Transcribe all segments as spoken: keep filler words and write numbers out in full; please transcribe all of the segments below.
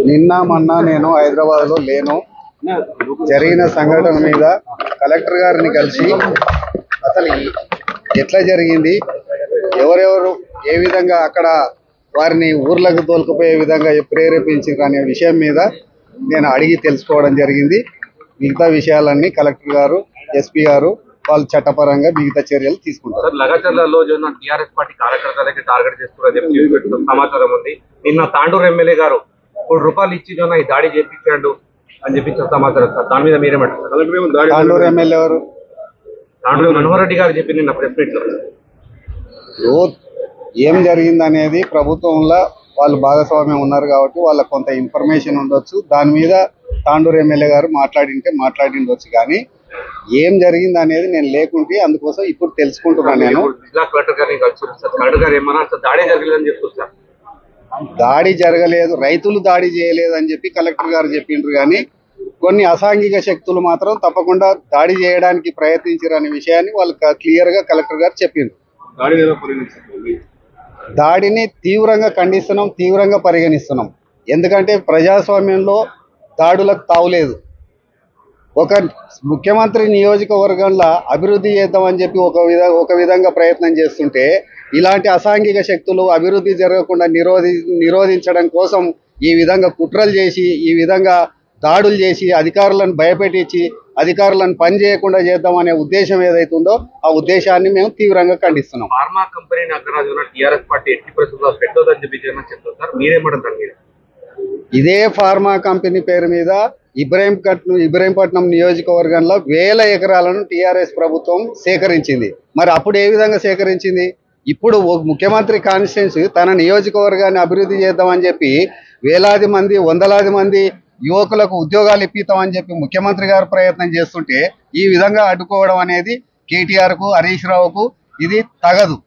నిన్న మొన్న నేను హైదరాబాద్ లో లేను. జరిగిన సంఘటన మీద కలెక్టర్ గారిని కలిసి అసలు ఎట్లా జరిగింది, ఎవరెవరు ఏ విధంగా అక్కడ వారిని ఊర్లకు తోలుకుపోయే విధంగా ప్రేరేపించారు అనే విషయం మీద నేను అడిగి తెలుసుకోవడం జరిగింది. మిగతా విషయాలన్నీ కలెక్టర్ గారు, ఎస్పీ గారు వాళ్ళు చట్టపరంగా మిగతా చర్యలు తీసుకుంటారు. లగచర్లలో టీఆర్ఎస్ పార్టీ కార్యకర్తలకి టార్గెట్ చేస్తున్నారు సమాచారం ఉంది. నిన్న తాండూరు ఎమ్మెల్యే గారు కోటి రూపాయలు ఇచ్చి ఈ దాడి చేయించాడు అని చెప్పి సమాచారం సార్. దాని మీద మీరేమంటారు? తాండూరు ఎమ్మెల్యే ఎవరు? తాండూరు మనోహర్ రెడ్డి గారు చెప్పి నిన్న ప్రెస్ మీట్ లో ఏం జరిగింది అనేది ప్రభుత్వంలో వాళ్ళు భాగస్వామ్యం ఉన్నారు కాబట్టి వాళ్ళకి కొంత ఇన్ఫర్మేషన్ ఉండొచ్చు. దాని మీద తాండూరు ఎమ్మెల్యే గారు మాట్లాడింటే మాట్లాడిండొచ్చు, కానీ ఏం జరిగింది అనేది నేను లేకుంటే అందుకోసం ఇప్పుడు తెలుసుకుంటున్నాను. నేను జిల్లా కలెక్టర్ గారిని కలిసి కలెక్టర్ గారు ఏమన్నా దాడి జరగలేదని చెప్తున్నారు. దాడి జరగలేదు, రైతులు దాడి చేయలేదు అని చెప్పి కలెక్టర్ గారు చెప్పిండ్రు, కానీ కొన్ని అసాంఘిక శక్తులు మాత్రం తప్పకుండా దాడి చేయడానికి ప్రయత్నించారు అనే విషయాన్ని వాళ్ళు క్లియర్ గా కలెక్టర్ గారు చెప్పిండ్రు. దాడిని తీవ్రంగా ఖండిస్తున్నాం, తీవ్రంగా పరిగణిస్తున్నాం. ఎందుకంటే ప్రజాస్వామ్యంలో దాడులకు తావులేదు. ఒక ముఖ్యమంత్రి నియోజకవర్గంలో అభివృద్ధి చేద్దామని చెప్పి ఒక విధ ఒక విధంగా ప్రయత్నం చేస్తుంటే ఇలాంటి అసాంఘిక శక్తులు అభివృద్ధి జరగకుండా నిరోధి నిరోధించడం కోసం ఈ విధంగా కుట్రలు చేసి ఈ విధంగా దాడులు చేసి అధికారులను భయపెట్టించి అధికారులను పని చేయకుండా చేద్దామనే ఉద్దేశం ఏదైతుందో ఆ ఉద్దేశాన్ని మేము తీవ్రంగా ఖండిస్తున్నాం. ఫార్మా కంపెనీ అగ్రరాజున టీఆర్ఎస్ పార్టీ ఎట్టి పరిస్థితుల్లో పెట్టొద్దని చెప్పి చెప్తున్నారు, మీరేమంటారు? మీరు ఇదే ఫార్మా కంపెనీ పేరు మీద ఇబ్రహీంపట్నం ఇబ్రహీంపట్నం నియోజకవర్గంలో వేల ఎకరాలను టీఆర్ఎస్ ప్రభుత్వం సేకరించింది. మరి అప్పుడు ఏ విధంగా సేకరించింది? ఇప్పుడు ముఖ్యమంత్రి కాన్స్టిట్యున్సీ తన నియోజకవర్గాన్ని అభివృద్ధి చేద్దామని చెప్పి వేలాది మంది వందలాది మంది యువకులకు ఉద్యోగాలు ఇప్పిస్తామని చెప్పి ముఖ్యమంత్రి గారు ప్రయత్నం చేస్తుంటే ఈ విధంగా అడ్డుకోవడం అనేది కేటీఆర్ కు హరీష్ రావుకు ఇది తగదు.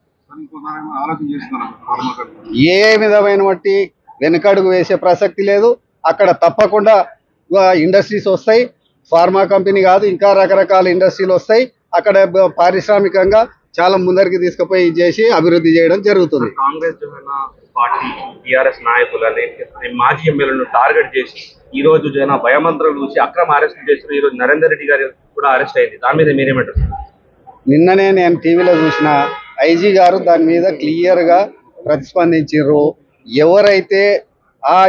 ఏ విధమైన బట్టి వెనుకడుగు వేసే ప్రసక్తి లేదు. అక్కడ తప్పకుండా ఇండస్ట్రీస్ వస్తాయి. ఫార్మా కంపెనీ కాదు, ఇంకా రకరకాల ఇండస్ట్రీలు వస్తాయి. అక్కడ పారిశ్రామికంగా చాలా ముందరికి తీసుకుపోయి చేసి అభివృద్ధి చేయడం జరుగుతుంది. కాంగ్రెస్ పార్టీ టీఆర్ఎస్ నాయకులని మాజీ ఎమ్మెల్యేలను టార్గెట్ చేసి ఈ రోజు జన భయమంత్రం చూసి అక్రమ అరెస్ట్ చేసిన ఈ రోజు నరేందర్ రెడ్డి గారు కూడా అరెస్ట్ అయింది. దాని మీద మీరేమంటారు? నిన్ననే నేను టీవీలో చూసిన ఐజీ గారు దాని మీద క్లియర్ గా ప్రతిస్పందించారు. ఎవరైతే ఆ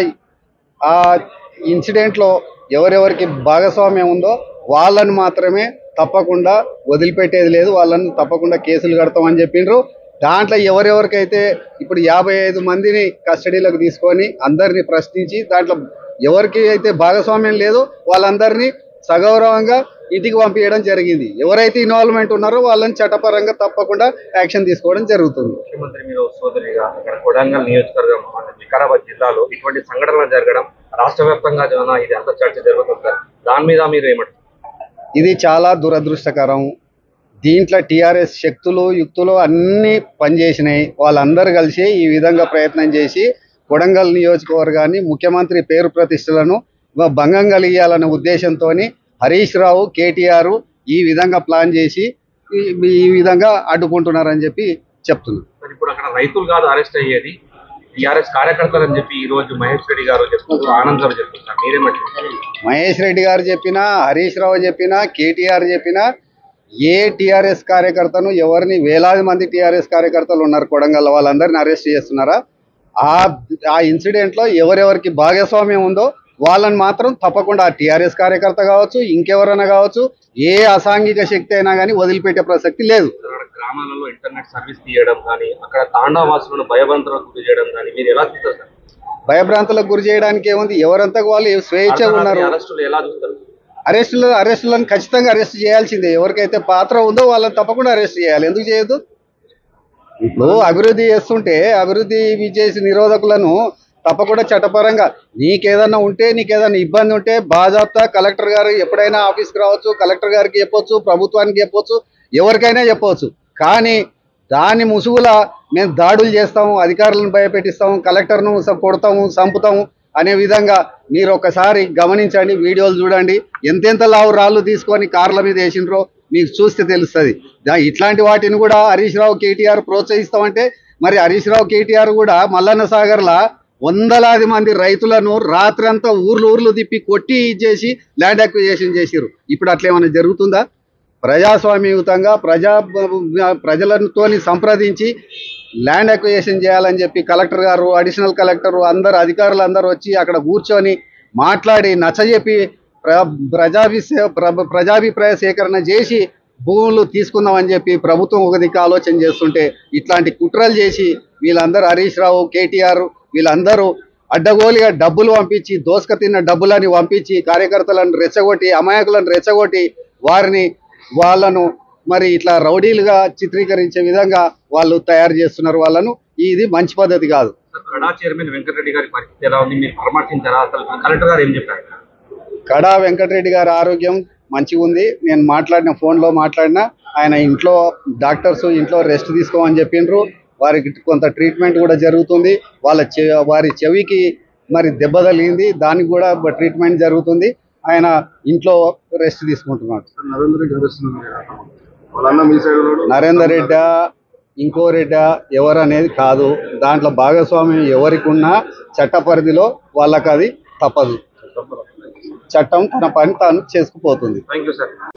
ఆ ఇన్సిడెంట్ లో ఎవరెవరికి భాగస్వామ్యం ఉందో వాళ్ళని మాత్రమే తప్పకుండా వదిలిపెట్టేది లేదు, వాళ్ళని తప్పకుండా కేసులు కడతామని చెప్పిండ్రు. దాంట్లో ఎవరెవరికైతే ఇప్పుడు యాభై ఐదు మందిని కస్టడీలోకి తీసుకొని అందరినీ ప్రశ్నించి దాంట్లో ఎవరికి అయితే భాగస్వామ్యం లేదో వాళ్ళందరినీ సగౌరవంగా ఇంటికి పంపించడం జరిగింది. ఎవరైతే ఇన్వాల్వ్మెంట్ ఉన్నారో వాళ్ళని చట్టపరంగా తప్పకుండా యాక్షన్ తీసుకోవడం జరుగుతుంది. ముఖ్యమంత్రి మీరు సోదరిగా కొడంగల్ నియోజకవర్గం వికారాబాద్ జిల్లాలో ఇటువంటి సంఘటనలు జరగడం రాష్ట్ర వ్యాప్తంగా ఇది అంత చర్చ జరుగుతుంది. దాని మీద మీరు ఏమంటారు? ఇది చాలా దురదృష్టకరం. దీంట్లో టీఆర్ఎస్ శక్తులు యుక్తులు అన్నీ పనిచేసినాయి. వాళ్ళందరూ కలిసి ఈ విధంగా ప్రయత్నం చేసి కొడంగల్ నియోజకవర్గాన్ని ముఖ్యమంత్రి పేరు ప్రతిష్టలను భంగం కలిగియాలనే ఉద్దేశంతో హరీష్ రావు కేటీఆర్ ఈ విధంగా ప్లాన్ చేసి ఈ విధంగా అడ్డుకుంటున్నారని చెప్పి చెప్తున్నారు. ఇప్పుడు అక్కడ రైతులు కాదు అరెస్ట్ అయ్యేది, టీఆర్ఎస్ కార్యకర్తలు అని చెప్పి ఈ రోజు మహేష్ రెడ్డి గారు చెప్తున్నారు, ఆనంద్ గారు చెప్తున్నారు, మీరేమంటారు? మహేష్ రెడ్డి గారు చెప్పినా, హరీష్ రావు చెప్పినా, కేటీఆర్ చెప్పినా ఏ టీఆర్ఎస్ కార్యకర్తను ఎవరిని వేలాది మంది టీఆర్ఎస్ కార్యకర్తలు ఉన్నారు కొడంగల్, వాళ్ళందరినీ అరెస్ట్ చేస్తున్నారా? ఆ ఆ ఇన్సిడెంట్ లో ఎవరెవరికి భాగస్వామ్యం ఉందో వాళ్ళని మాత్రం తప్పకుండా ఆ టీఆర్ఎస్ కార్యకర్త కావచ్చు, ఇంకెవరైనా కావచ్చు, ఏ అసాంఘిక శక్తి అయినా కానీ వదిలిపెట్టే ప్రసక్తి లేదు. గ్రామాలలో ఇంటర్నెట్ సర్వీస్ తీయడం కానీ అక్కడ తాండావాసులను భయభ్రాంతులకు గురి చేయడం కానీ మీరు ఎలా చూస్తారు? భయభ్రాంతులకు గురి చేయడానికి ఏముంది? ఎవరంతా వాళ్ళు స్వేచ్ఛగా ఉన్నారు. అరెస్టులు ఎలా చూస్తారు? అరెస్టులు అరెస్టులను ఖచ్చితంగా అరెస్ట్ చేయాల్సిందే. ఎవరికైతే పాత్ర ఉందో వాళ్ళని తప్పకుండా అరెస్ట్ చేయాలి. ఎందుకు చేయొద్దు? ఇప్పుడు అభివృద్ధి చేస్తుంటే అభివృద్ధి చేసి నిరోధకులను తప్పకుండా చట్టపరంగా నీకేదన్నా ఉంటే నీకేదన్నా ఇబ్బంది ఉంటే బాజాప్తా కలెక్టర్ గారు ఎప్పుడైనా ఆఫీస్కి రావచ్చు, కలెక్టర్ గారికి చెప్పొచ్చు, ప్రభుత్వానికి చెప్పొచ్చు, ఎవరికైనా చెప్పవచ్చు. కానీ దాని ముసుగులా మేము దాడులు చేస్తాము, అధికారులను భయపెట్టిస్తాము, కలెక్టర్ను కొడతాము, చంపుతాము అనే విధంగా మీరు ఒకసారి గమనించండి, వీడియోలు చూడండి. ఎంతెంత లావు రాళ్ళు తీసుకొని కార్ల మీద వేసినరో మీకు చూస్తే తెలుస్తుంది. ఇట్లాంటి వాటిని కూడా హరీష్ రావు కేటీఆర్ ప్రోత్సహిస్తామంటే మరి హరీష్ రావు కేటీఆర్ కూడా మల్లన్న సాగర్లా వందలాది మంది రైతులను రాత్రంతా ఊర్లు ఊర్లు తిప్పి కొట్టి చేసి ల్యాండ్ అక్విజిషన్ చేసిరు. ఇప్పుడు అట్లా ఏమైనా జరుగుతుందా? ప్రజాస్వామ్యయుతంగా ప్రజా ప్రజలతో సంప్రదించి ల్యాండ్ అక్విజిషన్ చేయాలని చెప్పి కలెక్టర్ గారు, అడిషనల్ కలెక్టర్ అందరు అధికారులు అందరూ వచ్చి అక్కడ కూర్చొని మాట్లాడి నచ్చజెప్పి ప్ర ప్రజాభిషే ప్రజాభిప్రాయ సేకరణ చేసి భూములు తీసుకుందామని చెప్పి ప్రభుత్వం ఒక దిక్కు ఆలోచన చేస్తుంటే ఇట్లాంటి కుట్రలు చేసి వీళ్ళందరూ హరీష్ రావు, కేటీఆర్ వీళ్ళందరూ అడ్డగోలుగా డబ్బులు పంపించి దోసక తిన్న డబ్బులని పంపించి కార్యకర్తలను రెచ్చగొట్టి అమాయకులను రెచ్చగొట్టి వారిని వాళ్ళను మరి ఇట్లా రౌడీలుగా చిత్రీకరించే విధంగా వాళ్ళు తయారు చేస్తున్నారు వాళ్ళను. ఇది మంచి పద్ధతి కాదు. కడా చైర్మన్ వెంకటరెడ్డి గారి పరిస్థితి ఎలా ఉంది? మీరు పరామర్శించారా? అసలు కలెక్టర్ గారు ఏం చెప్పారు? కడా వెంకటరెడ్డి గారి ఆరోగ్యం మంచిగా ఉంది. నేను మాట్లాడిన ఫోన్లో మాట్లాడినా ఆయన ఇంట్లో డాక్టర్స్ ఇంట్లో రెస్ట్ తీసుకోమని చెప్పిండ్రు. వారికి కొంత ట్రీట్మెంట్ కూడా జరుగుతుంది. వాళ్ళ చె వారి చెవికి మరి దెబ్బ తగిలింది, దానికి కూడా ట్రీట్మెంట్ జరుగుతుంది. ఆయన ఇంట్లో రెస్ట్ తీసుకుంటున్నాడు. నరేందర్ రెడ్డి ఇంకో రెడ్డి ఎవరు అనేది కాదు, దాంట్లో భాగస్వామ్యం ఎవరికి ఉన్నా చట్ట పరిధిలో వాళ్ళకి అది తప్పదు. చట్టం తన పని తాను చేసుకుపోతుంది. Thank you sir.